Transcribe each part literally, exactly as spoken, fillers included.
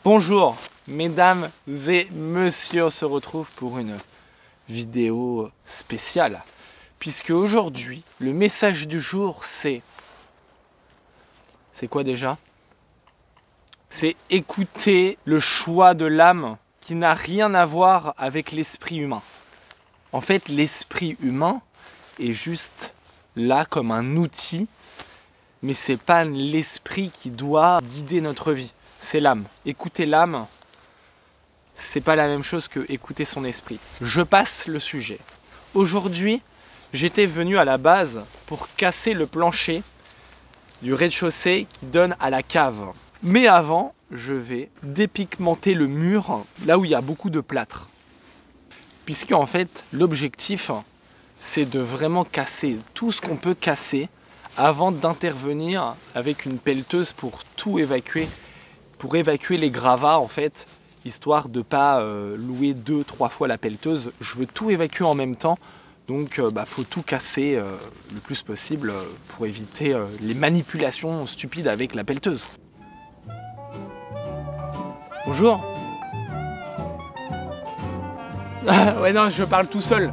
Bonjour mesdames et messieurs, on se retrouve pour une vidéo spéciale. Puisque aujourd'hui, le message du jour c'est... C'est quoi déjà? C'est écouter le choix de l'âme qui n'a rien à voir avec l'esprit humain. En fait, l'esprit humain est juste là comme un outil, mais c'est pas l'esprit qui doit guider notre vie, c'est l'âme. Écouter l'âme, c'est pas la même chose que écouter son esprit. Je passe le sujet. Aujourd'hui, j'étais venu à la base pour casser le plancher du rez-de-chaussée qui donne à la cave. Mais avant, je vais dépigmenter le mur là où il y a beaucoup de plâtre. Puisque en fait, l'objectif, c'est de vraiment casser tout ce qu'on peut casser avant d'intervenir avec une pelleteuse pour tout évacuer, pour évacuer les gravats en fait, histoire de ne pas euh, louer deux, trois fois la pelleteuse. Je veux tout évacuer en même temps, donc il euh, bah, faut tout casser euh, le plus possible euh, pour éviter euh, les manipulations stupides avec la pelleteuse. Bonjour. Ah, ouais non, je parle tout seul.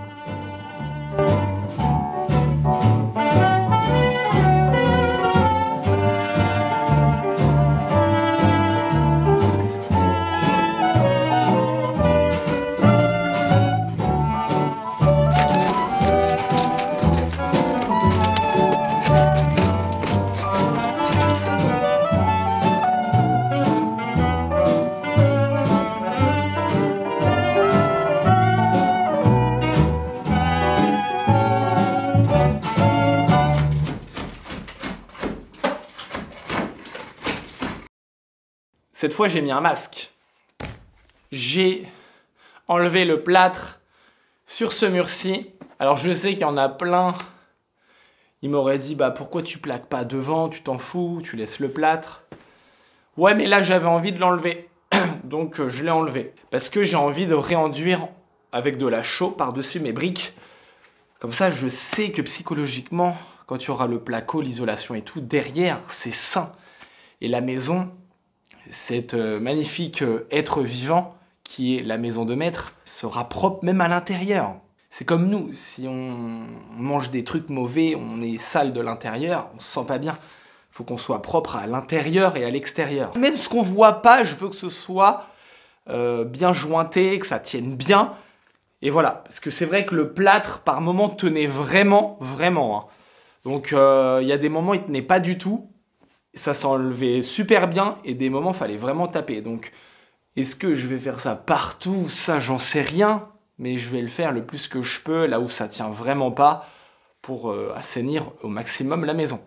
Cette fois, j'ai mis un masque. J'ai enlevé le plâtre sur ce mur-ci. Alors, je sais qu'il y en a plein. Ils m'auraient dit, bah, pourquoi tu plaques pas devant? Tu t'en fous, tu laisses le plâtre. Ouais, mais là, j'avais envie de l'enlever. Donc, je l'ai enlevé. Parce que j'ai envie de réenduire avec de la chaux par-dessus mes briques. Comme ça, je sais que psychologiquement, quand tu auras le placo, l'isolation et tout, derrière, c'est sain. Et la maison... Cet euh, magnifique euh, être vivant qui est la maison de maître sera propre même à l'intérieur. C'est comme nous, si on mange des trucs mauvais, on est sale de l'intérieur, on se sent pas bien. Il faut qu'on soit propre à l'intérieur et à l'extérieur. Même ce qu'on voit pas, je veux que ce soit euh, bien jointé, que ça tienne bien. Et voilà, parce que c'est vrai que le plâtre par moment tenait vraiment, vraiment. Hein. Donc il euh, y a des moments il tenait pas du tout. Ça s'enlevait super bien et des moments, il fallait vraiment taper. Donc, est-ce que je vais faire ça partout? Ça, j'en sais rien. Mais je vais le faire le plus que je peux, là où ça tient vraiment pas, pour euh, assainir au maximum la maison.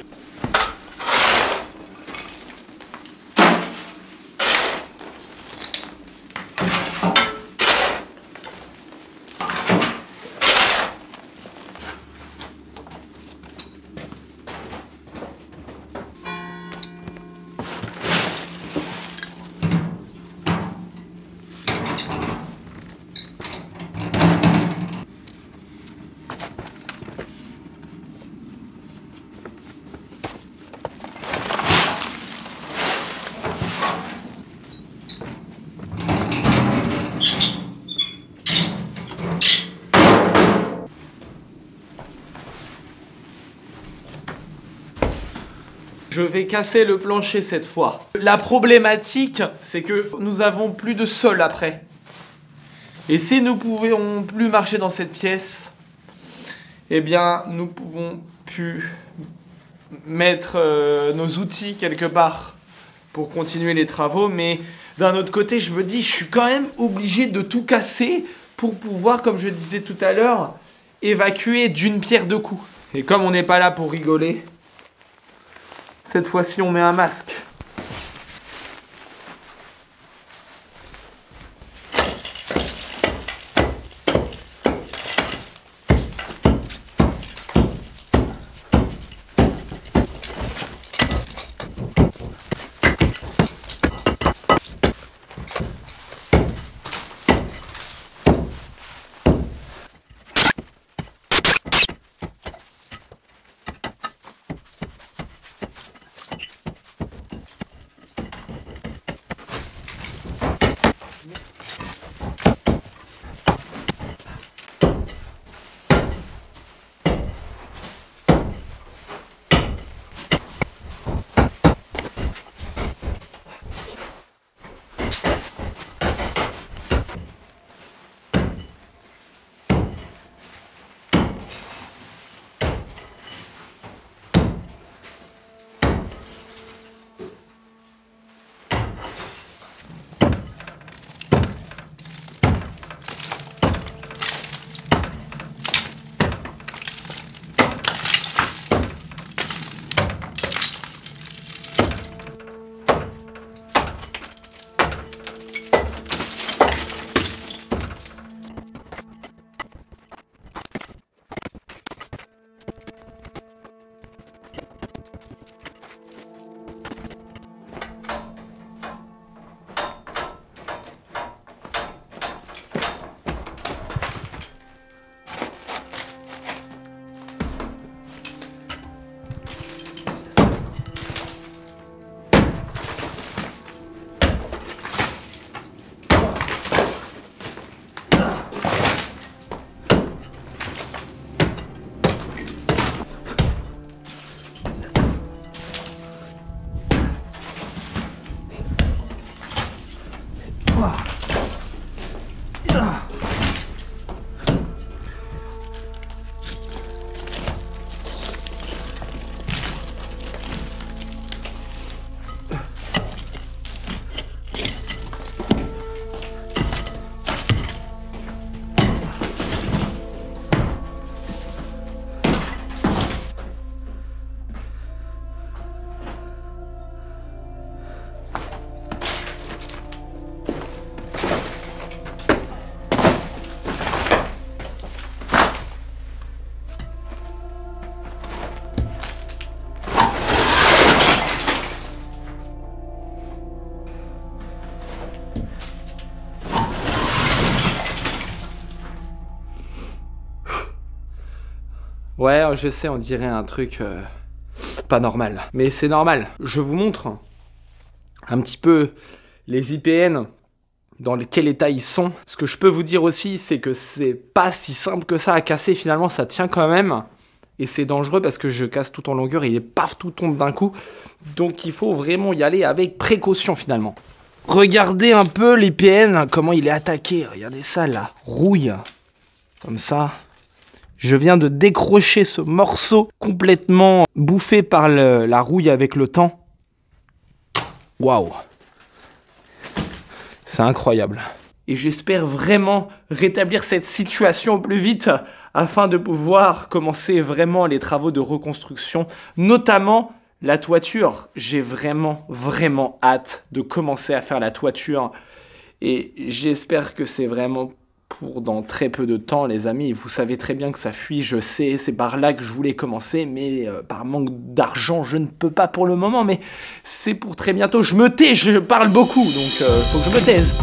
Je vais casser le plancher cette fois. La problématique, c'est que nous avons plus de sol après. Et si nous ne pouvions plus marcher dans cette pièce, eh bien, nous pouvons plus mettre euh, nos outils quelque part pour continuer les travaux. Mais d'un autre côté, je me dis, je suis quand même obligé de tout casser pour pouvoir, comme je disais tout à l'heure, évacuer d'une pierre deux coups. Et comme on n'est pas là pour rigoler, cette fois-ci, on met un masque. Ouais, je sais, on dirait un truc euh, pas normal. Mais c'est normal. Je vous montre un petit peu les I P N, dans quel état ils sont. Ce que je peux vous dire aussi, c'est que c'est pas si simple que ça à casser. Finalement, ça tient quand même. Et c'est dangereux parce que je casse tout en longueur et paf, tout tombe d'un coup. Donc il faut vraiment y aller avec précaution finalement. Regardez un peu l'I P N, comment il est attaqué. Regardez ça, la rouille. Comme ça. Je viens de décrocher ce morceau complètement bouffé par le, la rouille avec le temps. Waouh! C'est incroyable. Et j'espère vraiment rétablir cette situation au plus vite afin de pouvoir commencer vraiment les travaux de reconstruction, notamment la toiture. J'ai vraiment, vraiment hâte de commencer à faire la toiture et j'espère que c'est vraiment pour dans très peu de temps, les amis. Vous savez très bien que ça fuit, je sais, c'est par là que je voulais commencer, mais euh, par manque d'argent, je ne peux pas pour le moment, mais c'est pour très bientôt. Je me tais, je parle beaucoup, donc euh, faut que je me taise.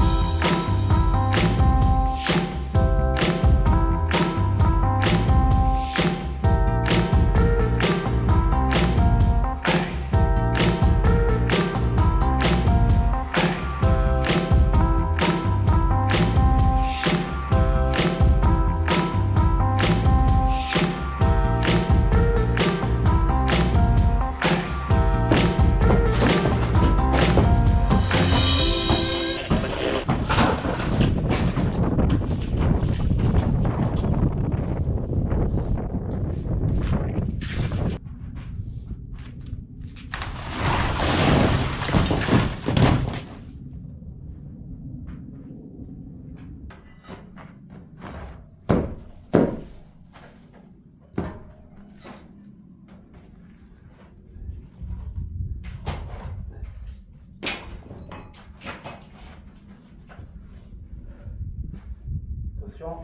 Attention.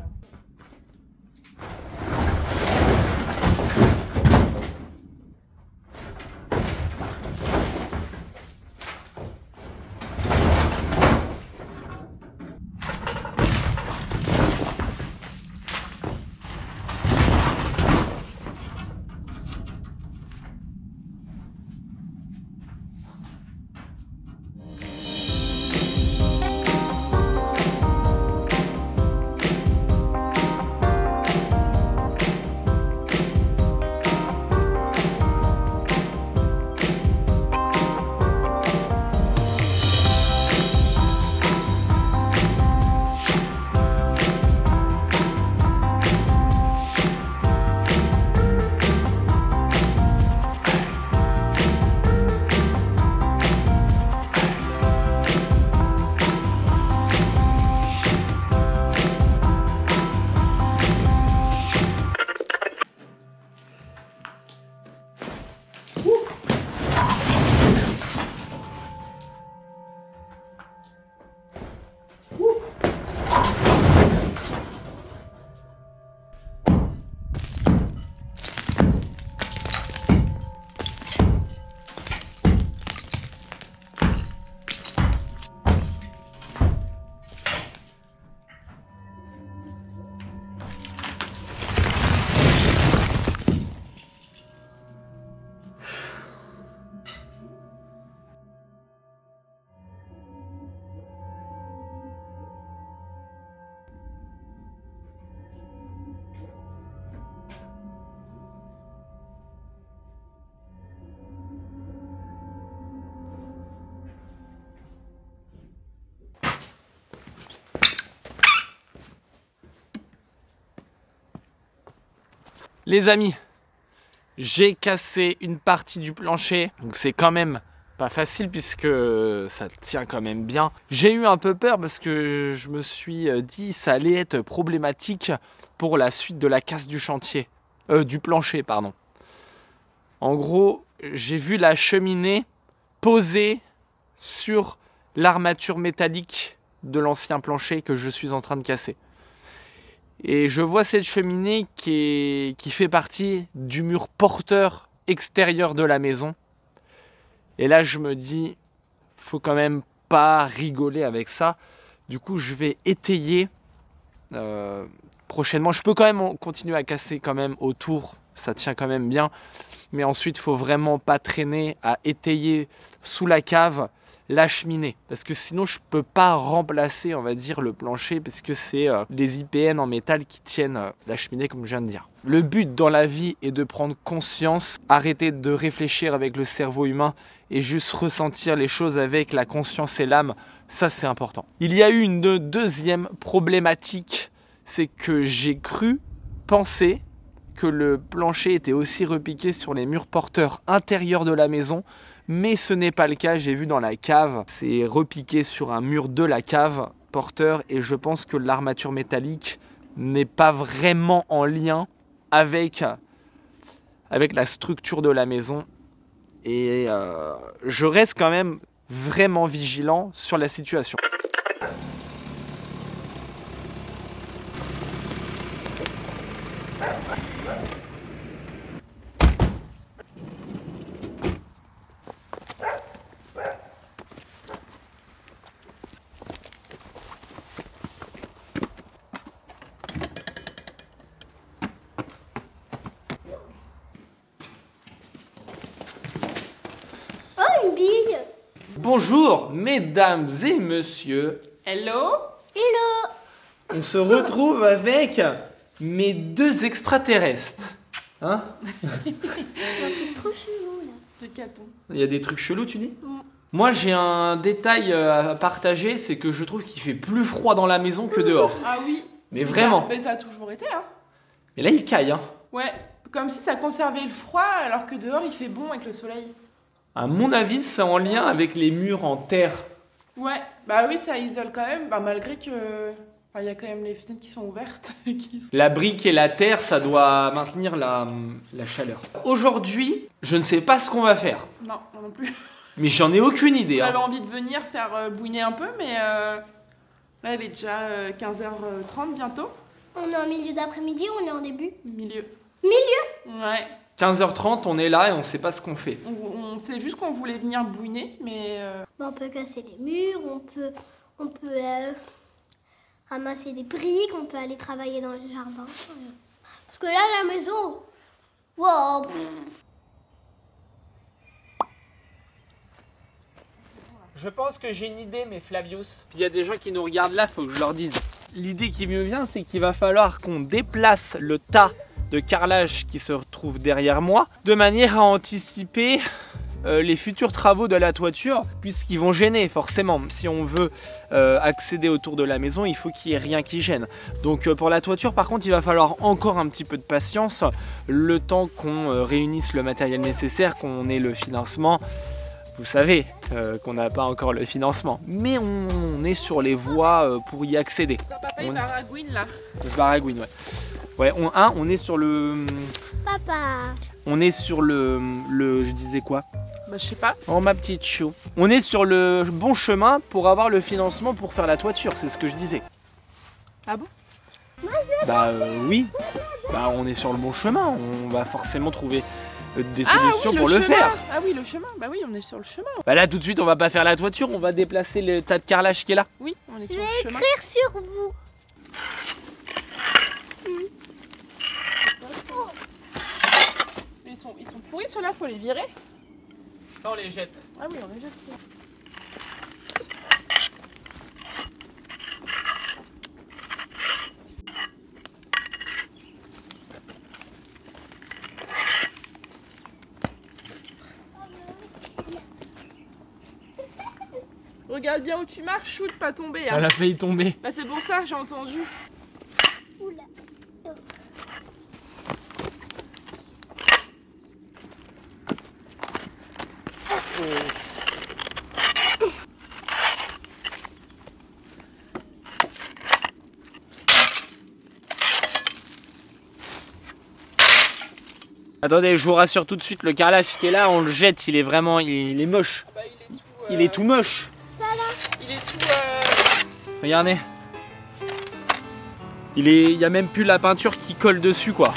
Les amis, j'ai cassé une partie du plancher, donc c'est quand même pas facile puisque ça tient quand même bien. J'ai eu un peu peur parce que je me suis dit ça allait être problématique pour la suite de la casse du chantier, euh, du plancher, pardon. En gros, j'ai vu la cheminée posée sur l'armature métallique de l'ancien plancher que je suis en train de casser. Et je vois cette cheminée qui, est, qui fait partie du mur porteur extérieur de la maison. Et là, je me dis, faut quand même pas rigoler avec ça. Du coup, je vais étayer euh, prochainement. Je peux quand même continuer à casser quand même autour ça tient quand même bien. Mais ensuite, il faut vraiment pas traîner à étayer sous la cave la cheminée. Parce que sinon, je peux pas remplacer, on va dire, le plancher parce que c'est euh, les I P N en métal qui tiennent euh, la cheminée, comme je viens de dire. Le but dans la vie est de prendre conscience, arrêter de réfléchir avec le cerveau humain et juste ressentir les choses avec la conscience et l'âme. Ça, c'est important. Il y a eu une deuxième problématique, c'est que j'ai cru penser que le plancher était aussi repiqué sur les murs porteurs intérieurs de la maison, mais ce n'est pas le cas. J'ai vu dans la cave, c'est repiqué sur un mur de la cave porteur et je pense que l'armature métallique n'est pas vraiment en lien avec, avec la structure de la maison et euh, je reste quand même vraiment vigilant sur la situation. Bonjour, mesdames et messieurs. Hello. Hello. On se retrouve avec mes deux extraterrestres. Hein? Il y a un truc trop chelou là. De caton. Il y a des trucs chelous, tu dis? Mm. Moi, j'ai un détail à partager, c'est que je trouve qu'il fait plus froid dans la maison que dehors. Ah oui. Mais vraiment. Ça, mais ça a toujours été, hein. Et là, il caille, hein. Ouais, comme si ça conservait le froid alors que dehors il fait bon avec le soleil. À mon avis, c'est en lien avec les murs en terre. Ouais, bah oui, ça isole quand même, bah malgré que... Enfin, il y a quand même les fenêtres qui sont ouvertes. qui sont... La brique et la terre, ça doit maintenir la, la chaleur. Aujourd'hui, je ne sais pas ce qu'on va faire. Non, moi non plus. Mais j'en ai aucune idée. J'avais Hein. envie de venir faire euh, bouiner un peu, mais euh, là il est déjà euh, quinze heures trente bientôt. On est en milieu d'après-midi ou on est en début? Milieu. Milieu. Ouais. quinze heures trente, on est là et on sait pas ce qu'on fait. On, on sait juste qu'on voulait venir bouiner, mais... Euh... Bah, on peut casser les murs, on peut, on peut euh, ramasser des briques, on peut aller travailler dans le jardin. Parce que là, la maison... Wow. Je pense que j'ai une idée, mais Flavius. Puis il y a des gens qui nous regardent là, faut que je leur dise. L'idée qui me vient, c'est qu'il va falloir qu'on déplace le tas de carrelage qui se retrouve derrière moi, de manière à anticiper euh, les futurs travaux de la toiture, puisqu'ils vont gêner forcément. Si on veut euh, accéder autour de la maison, il faut qu'il n'y ait rien qui gêne. Donc euh, pour la toiture, par contre, il va falloir encore un petit peu de patience, le temps qu'on euh, réunisse le matériel nécessaire, qu'on ait le financement. Vous savez euh, qu'on n'a pas encore le financement, mais on, on est sur les voies euh, pour y accéder. Papa, On- il baragouine là. Le baragouine, ouais. Ouais, on, un, on est sur le... Papa. On est sur le... le je disais quoi? Bah je sais pas. Oh ma petite chou. On est sur le bon chemin pour avoir le financement pour faire la toiture, c'est ce que je disais. Ah bon? Bah euh, oui. Bah on est sur le bon chemin, on va forcément trouver euh, des Ah solutions oui, pour le le chemin. faire. Ah oui, le chemin. Bah oui, on est sur le chemin. Bah là tout de suite on va pas faire la toiture, on va déplacer le tas de carrelage qui est là. Oui, on est Je sur vais le chemin. écrire sur vous. Ils sont, ils sont pourris ceux-là, faut les virer. Ça on les jette. Ah oui, on les jette. Regarde bien où tu marches, chou, de pas tomber. Hein. Elle a failli tomber. Bah c'est pour ça, j'ai entendu. Oula. Attendez, je vous rassure tout de suite, le carrelage qui est là, on le jette, il est vraiment, il, il est moche. Bah il est tout... euh, Il est tout moche. Ça là. Il est tout... euh, Regardez. Il est, il y a même plus la peinture qui colle dessus quoi.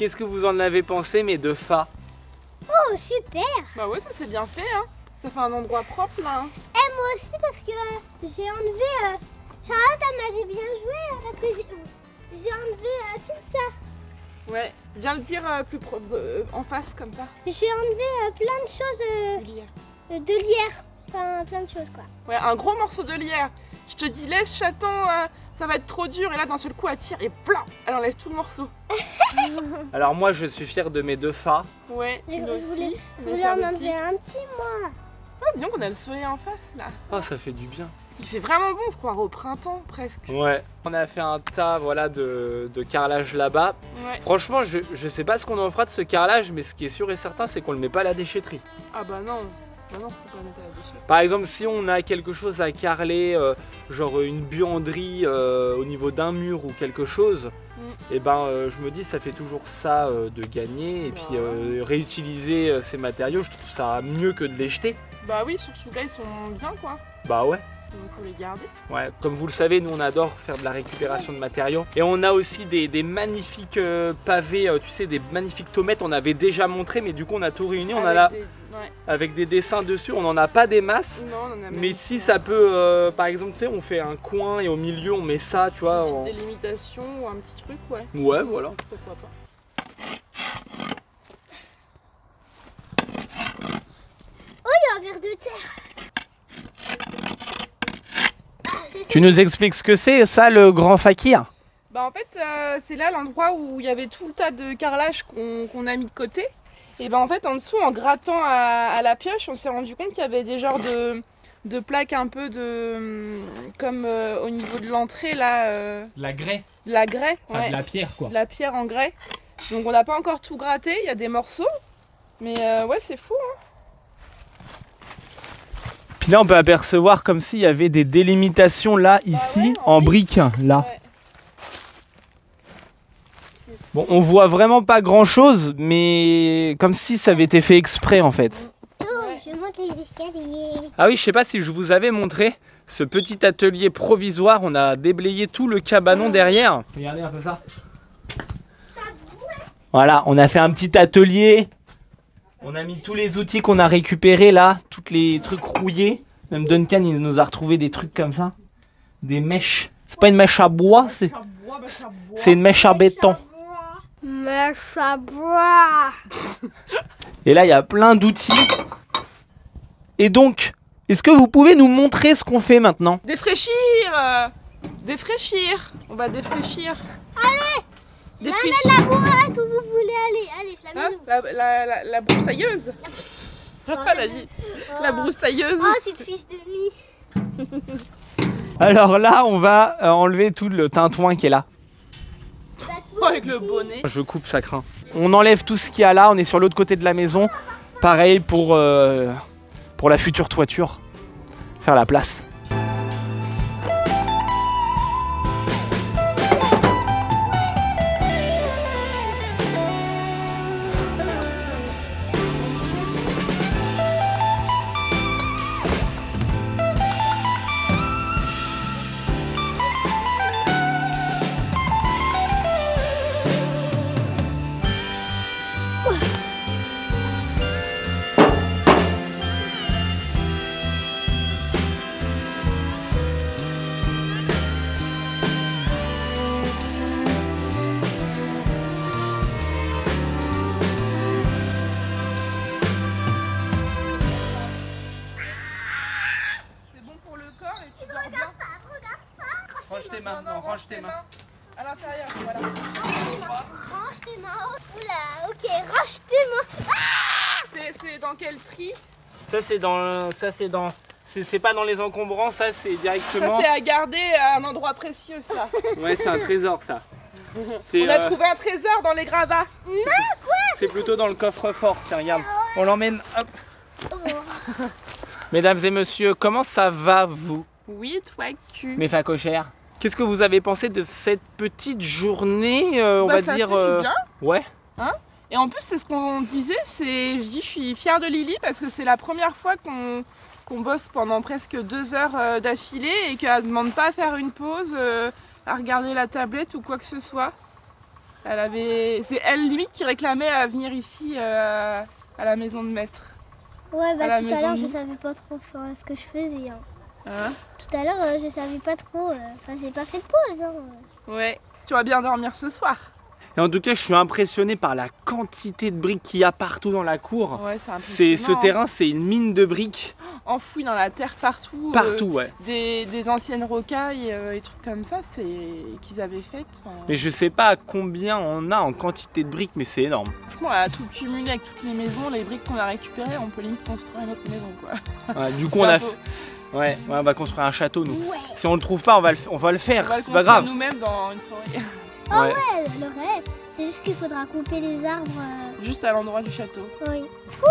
qu'est-ce que vous en avez pensé, mes deux Fa? Oh, super. Bah ouais, ça c'est bien fait, hein. Ça fait un endroit propre là. Hein. Et moi aussi parce que euh, j'ai enlevé... Euh, Charlotte, elle m'a dit bien joué euh, parce que j'ai j'ai enlevé euh, tout ça. Ouais, viens le dire euh, plus pro euh, en face comme ça. J'ai enlevé euh, plein de choses euh, Du lierre. euh, de lierre. Enfin, plein de choses quoi. Ouais, un gros morceau de lierre. Je te dis, laisse chaton, euh, ça va être trop dur. Et là, d'un seul coup, elle tire et plein, elle enlève tout le morceau. Alors moi, je suis fier de mes deux Fa. Ouais, Je, nous je aussi. voulais, On je va voulais faire en des enlever petits. un petit moi. Ah, disons qu'on a le soleil en face là. Ah, ça fait du bien. Il fait vraiment bon, on se croirait au printemps presque. Ouais. On a fait un tas, voilà, de, de carrelage là-bas. Ouais. Franchement, je, je sais pas ce qu'on en fera de ce carrelage, mais ce qui est sûr et certain, c'est qu'on le met pas à la déchetterie. Ah bah non, bah non, faut pas mettre à la déchetterie. Par exemple, si on a quelque chose à carreler, euh, genre une buanderie euh, au niveau d'un mur ou quelque chose, Mm. et ben euh, je me dis ça fait toujours ça euh, de gagner. Et Bah puis euh, réutiliser euh, ces matériaux, je trouve ça mieux que de les jeter. Bah oui, surtout là, ils sont bien quoi. Bah ouais. Donc faut les garder. Ouais, comme vous le savez, nous on adore faire de la récupération de matériaux. Et on a aussi des, des magnifiques euh, pavés, euh, tu sais, des magnifiques tomates. On avait déjà montré, mais du coup on a tout réuni. On en a Avec des... Ouais. avec des dessins dessus. On n'en a pas des masses. Non, on en a même Mais pas. si ça peut, euh, par exemple, tu sais, on fait un coin et au milieu on met ça, tu vois. Une en- petite délimitation ou un petit truc, ouais. Ouais, voilà. Pourquoi pas. Oh, il y a un ver de terre. Ah, c'est ça. Tu nous expliques ce que c'est, ça, le grand fakir? Bah en fait, euh, c'est là l'endroit où il y avait tout le tas de carrelage qu'on qu'on a mis de côté. Et ben en fait, en dessous, en grattant à, à la pioche, on s'est rendu compte qu'il y avait des genres de, de plaques un peu de... comme euh, au niveau de l'entrée, là, euh, De la grès, de la grès. enfin Ouais. de la pierre, quoi. De la pierre en grès. Donc on n'a pas encore tout gratté, il y a des morceaux. Mais euh, ouais, c'est fou. Hein. Puis là, on peut apercevoir comme s'il y avait des délimitations là, ici, ouais, en en briques, là. Ouais. C'est fou. Bon, on voit vraiment pas grand chose, mais comme si ça avait été fait exprès en fait. Oh, Ouais. je monte les escaliers. Ah oui, je sais pas si je vous avais montré ce petit atelier provisoire. On a déblayé tout le cabanon derrière. Regardez un peu ça. Voilà, on a fait un petit atelier. On a mis tous les outils qu'on a récupérés là, tous les trucs rouillés. Même Duncan, il nous a retrouvé des trucs comme ça. Des mèches. C'est pas une mèche à bois, c'est Mèche à bois, mèche à bois. c'est une mèche à béton. Mèche à bois. Et là, il y a plein d'outils. Et donc, est-ce que vous pouvez nous montrer ce qu'on fait maintenant? Défraîchir euh, Défraîchir On va défraîchir. Allez Défraîchir. La boîte où vous voulez aller. Allez, je la Hein mets où? la, la, la, la broussailleuse. Elle a dit. La broussailleuse. Oh, c'est une fils de nuit. Alors là, on va euh, enlever tout le tintouin qui est là. Bah, toi Avec le aussi. bonnet. Je coupe, ça craint. On enlève tout ce qu'il y a là, on est sur l'autre côté de la maison. Pareil pour, euh, pour la future toiture. Faire la place. C'est bon pour le corps et tu dors bien. Range tes mains, non, range tes mains. À l'intérieur, voilà. Range tes mains. Oula, ok, range tes mains. C'est c'est dans quel tri? Ça c'est dans, ça c'est dans, c'est c'est pas dans les encombrants, ça c'est Ça directement. c'est à garder à un endroit précieux ça. Ouais, c'est un trésor ça. C'est On a euh, trouvé un trésor dans les gravats. c'est plutôt dans le coffre-fort. Tiens, regarde, on l'emmène. Hop. Mesdames et messieurs, comment ça va vous, Oui, toi cul. mes facochères? Qu'est-ce que vous avez pensé de cette petite journée, euh, on Bah, va ça dire fait du euh, bien. ouais. Et en plus, c'est ce qu'on disait, c'est, je dis, je suis fière de Lily parce que c'est la première fois qu'on qu'on bosse pendant presque deux heures euh, d'affilée et qu'elle ne demande pas à faire une pause, euh, à regarder la tablette ou quoi que ce soit. Elle avait, c'est elle limite qui réclamait à venir ici euh, à la maison de maître. Ouais, bah À la tout à maison l'heure, de je nous. savais pas trop enfin, ce que je faisais. Hein. Hein? Tout à l'heure, euh, je savais pas trop. euh, Enfin, j'ai pas fait de pause. Hein. Ouais. Tu vas bien dormir ce soir. Et en tout cas, je suis impressionné par la quantité de briques qu'il y a partout dans la cour. Ouais, c'est C'est impressionnant. ce terrain, c'est une mine de briques Enfoui dans la terre partout. euh, partout, ouais. des, des anciennes rocailles euh, et trucs comme ça, c'est qu'ils avaient fait. Mais je sais pas combien on a en quantité de briques, mais c'est énorme. Franchement, à tout cumuler avec toutes les maisons, les briques qu'on a récupérées, on peut limite construire une autre maison, quoi. Ouais, du coup, on a, Bientôt. ouais, ouais, on va construire un château, nous. Ouais. Si on le trouve pas, on va le, on va le On faire. va le C'est pas construire grave. nous-mêmes dans une forêt. Ah Ouais. ouais, le rêve. C'est juste qu'il faudra couper les arbres. euh, Juste à l'endroit du château. Oui.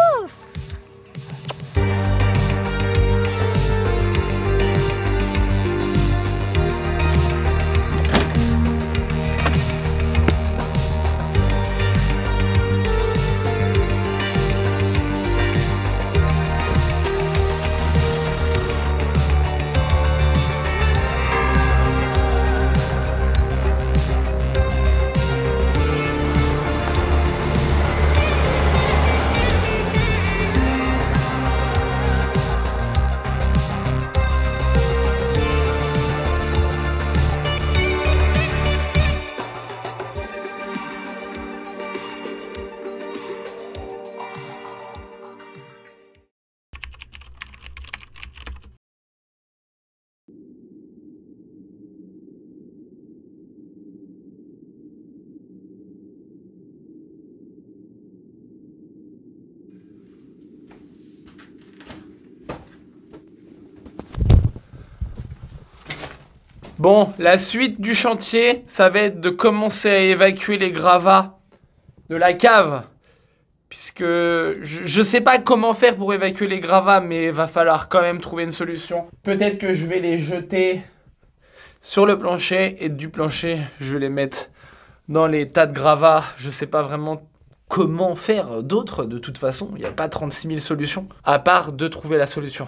Bon, la suite du chantier, ça va être de commencer à évacuer les gravats de la cave. Puisque je, je sais pas comment faire pour évacuer les gravats, mais il va falloir quand même trouver une solution. Peut-être que je vais les jeter sur le plancher et du plancher, je vais les mettre dans les tas de gravats. Je sais pas vraiment comment faire d'autres de toute façon. Il n'y a pas trente-six mille solutions, à part de trouver la solution.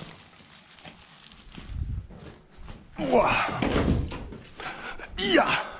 Ouah. Ya.